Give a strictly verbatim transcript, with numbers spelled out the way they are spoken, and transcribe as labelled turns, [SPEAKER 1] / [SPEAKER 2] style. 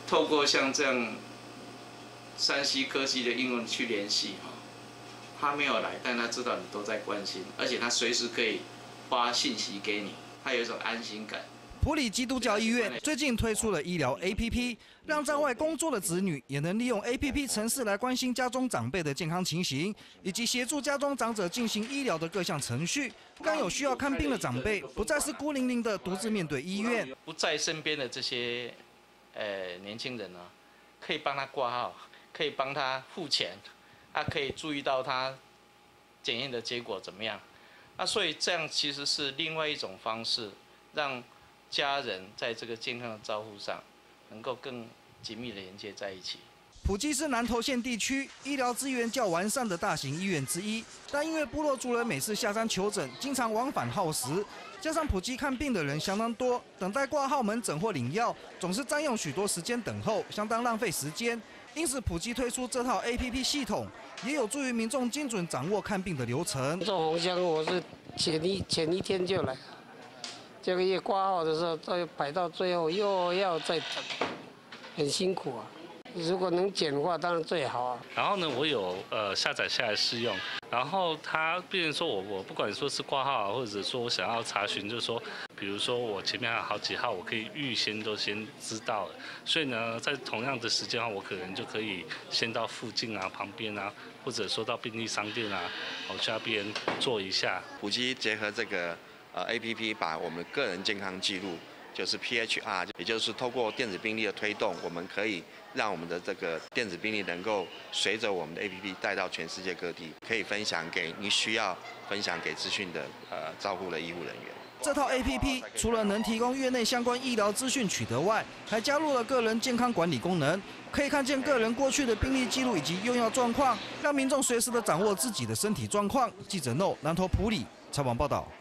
[SPEAKER 1] 透过像这样三 C 科技的应用去联系哈，他没有来，但他知道你都在关心，而且他随时可以发信息给你，他有一种安心感。
[SPEAKER 2] 埔里基督教医院最近推出了医疗 A P P， 让在外工作的子女也能利用 A P P 程式来关心家中长辈的健康情形，以及协助家中长者进行医疗的各项程序。更有需要看病的长辈，不再是孤零零的独自面对医院。
[SPEAKER 1] 不在身边的这些呃年轻人呢，可以帮他挂号，可以帮他付钱，他可以注意到他检验的结果怎么样。那所以这样其实是另外一种方式，让 家人在这个健康的照护上，能够更紧密的连接在一起。
[SPEAKER 2] 埔基是南投县地区医疗资源较完善的大型医院之一，但因为部落族人每次下山求诊，经常往返耗时，加上埔基看病的人相当多，等待挂号门诊或领药，总是占用许多时间等候，相当浪费时间。因此，埔基推出这套 A P P 系统，也有助于民众精准掌握看病的流程。
[SPEAKER 3] 中红乡我是前一前一天就来。 这个月挂号的时候，再排到最后又要再等，很辛苦啊。如果能简化，当然最好啊。
[SPEAKER 4] 然后呢，我有呃下载下来试用，然后它变成说我我不管说是挂号，或者说我想要查询，就是说，比如说我前面还有好几号，我可以预先都先知道了。所以呢，在同样的时间啊，我可能就可以先到附近啊、旁边啊，或者说到便利商店啊，我去那边做一下。
[SPEAKER 5] 埔基结合这个。 呃 ，A P P 把我们个人健康记录，就是 P H R， 也就是透过电子病历的推动，我们可以让我们的这个电子病历能够随着我们的 A P P 带到全世界各地，可以分享给你需要分享给资讯的呃照护的医护人员。
[SPEAKER 2] 这套 A P P 除了能提供院内相关医疗资讯取得外，还加入了个人健康管理功能，可以看见个人过去的病历记录以及用药状况，让民众随时的掌握自己的身体状况。记者 No 南投埔里采访报道。